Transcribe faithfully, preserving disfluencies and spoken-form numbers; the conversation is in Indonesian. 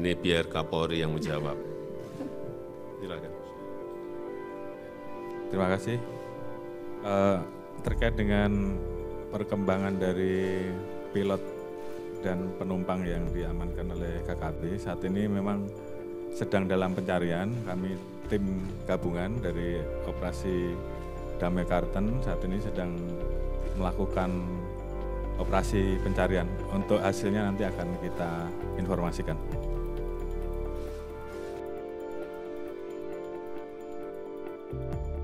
ini biar Kapolri yang menjawab. Silakan. Terima kasih. Uh, terkait dengan perkembangan dari pilot dan penumpang yang diamankan oleh K K B, saat ini memang sedang dalam pencarian. Kami tim gabungan dari operasi Damai Karten saat ini sedang melakukan operasi pencarian. Untuk hasilnya nanti akan kita informasikan.